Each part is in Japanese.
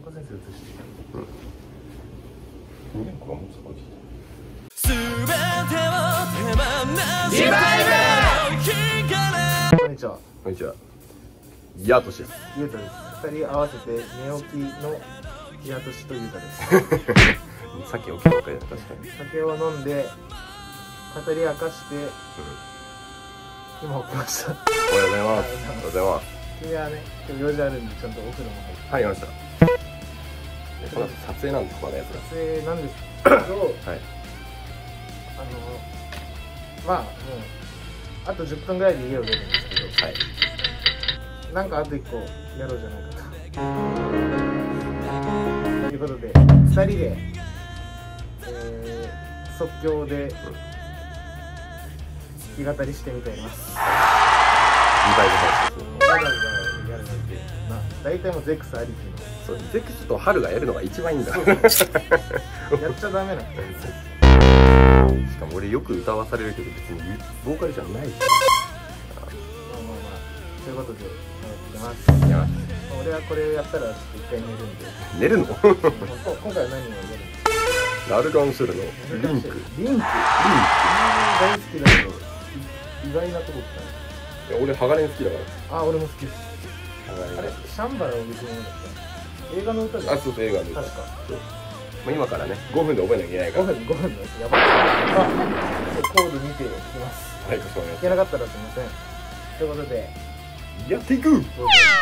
先生映してうん。これもそこに。 こんにちは。 こんにちは。ヤトシです。 ゆうたです。二人合わせて寝起きのやとしとゆうたです。 さっき起きたばっかりだ。確かに。 酒を飲んで語り明かして、今起きました。 おはようございます。おはようございます。 君はね、今日用事あるんでちゃんとお風呂も入って。 はい、やりました。この撮影なんです、まだやつが。 撮影なんですけど、 はい。 まあもうあと10分ぐらいで家を出るんですけど、 はい。 なんかあと1個やろうじゃないかと。ということで2人で、即興で弾き語りしてみています。 リバイブハウスです。 わざわざやるなんて、まあ大体もうゼックスありきそう、ゼックスとハルがやるのが一番いいんだ。 のやっちゃダメな2人です。 しかも俺よく歌わされるけど別にボーカルじゃないし。 まあということでやってます。 いや、 俺はこれやったらちょっと一回寝るんで。 寝るの？ 今回は何をやるんですか？ ラルガンシュルのリンク。 リンク大好きだけど意外なとこ来たね。 いや俺ハガレン好きだかあ、俺も好きです。 ら。ハガレン。 あれ、シャンバラを別にだった映画の歌じゃん。 あ、そうそう、映画の歌。 確か。 まあ今からね、5分で覚えなきゃいけないか 5 ら。 分のやつやばい。あ、コード見ていきます。 はい、かしこまりましいけなかったらすみません。ということで、 た。やっていく。 どうぞ。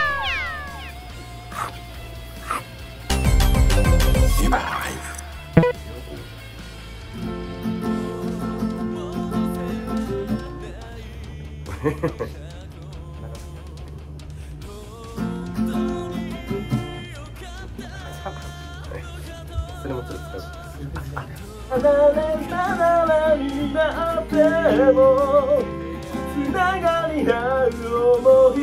それもちょっと使う。 離れになってもつながり合う想い。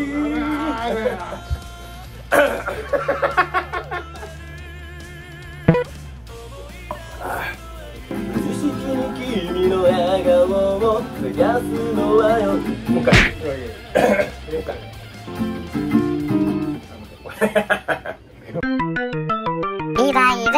無意識に君の笑顔を探すのはよ。 もう一回。 もう一回。 リバイブ。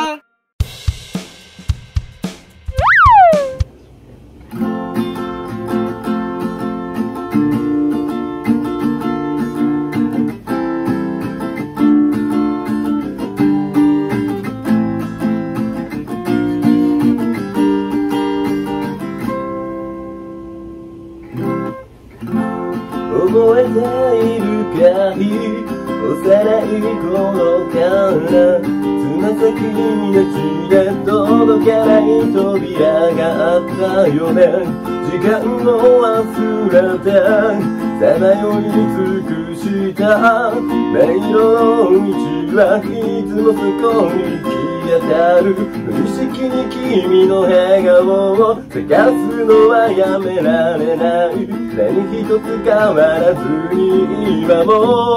覚えているかい、幼い頃からつま先立ちで届かない扉があったよね。時間を忘れてさまよい尽くした迷路の道はいつもそこに行き当たる。無意識に君の笑顔を探すのはやめられない。何一つ変わらずに今も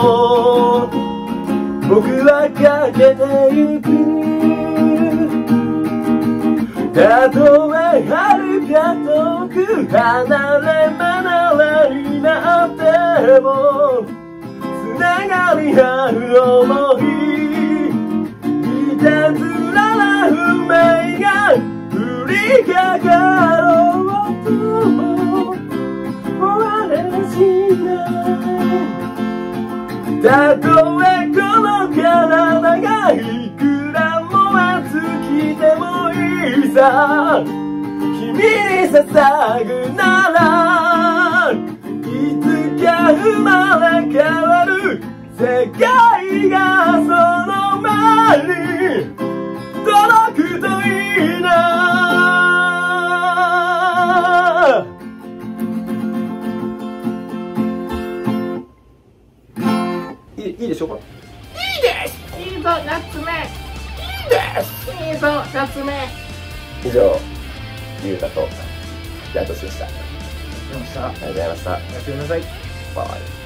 僕はかけてゆく。たとえ遥か遠く離れ離れになってもつながり合う想い。いたずらな運命が降りかかろうと終われしない。たとえこの体がいくらも熱きてもいいさ。君に捧ぐならいつか生まれ変わる世界がその前に届くといいな。 いいでしょうか。 いいです。いいぞ、夏目。いいです。いいぞ、夏目。 以上、ゆうたとヤトシでした。ありがとうございました。 おやすみなさい。 バイ。